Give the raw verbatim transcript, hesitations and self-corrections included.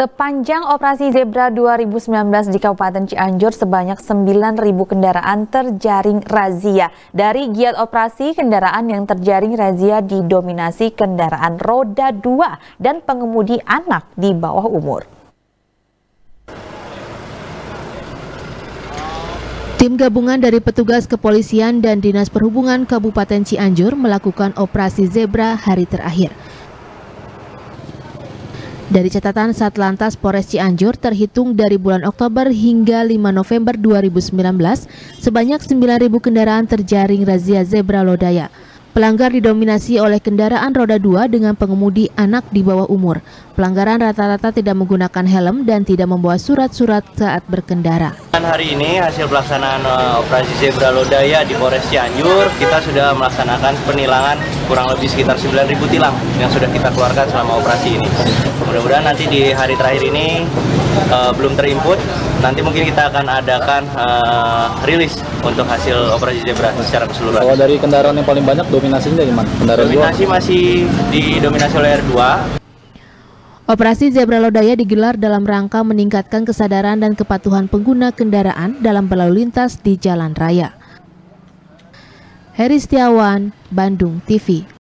Sepanjang operasi Zebra dua ribu sembilan belas di Kabupaten Cianjur, sebanyak sembilan ribu kendaraan terjaring razia. Dari giat operasi, kendaraan yang terjaring razia didominasi kendaraan roda dua dan pengemudi anak di bawah umur. Tim gabungan dari petugas kepolisian dan Dinas Perhubungan Kabupaten Cianjur melakukan operasi Zebra hari terakhir. Dari catatan Satlantas Polres Cianjur, terhitung dari bulan Oktober hingga lima November dua ribu sembilan belas, sebanyak sembilan ribu kendaraan terjaring razia Zebra Lodaya. Pelanggar didominasi oleh kendaraan roda dua dengan pengemudi anak di bawah umur. Pelanggaran rata-rata tidak menggunakan helm dan tidak membawa surat-surat saat berkendara. Hari ini hasil pelaksanaan uh, operasi Zebra Lodaya di Polres Cianjur, kita sudah melaksanakan penilangan kurang lebih sekitar sembilan ribu tilang yang sudah kita keluarkan selama operasi ini. Mudah-mudahan nanti di hari terakhir ini uh, belum terinput, nanti mungkin kita akan adakan uh, rilis untuk hasil operasi Zebra secara keseluruhan. Kalau dari kendaraan yang paling banyak, dominasinya dari mana? Kendaraan Dominasi dua? Masih didominasi oleh R dua. Operasi Zebra Lodaya digelar dalam rangka meningkatkan kesadaran dan kepatuhan pengguna kendaraan dalam berlalu lintas di jalan raya. Heri Setiawan, Bandung T V.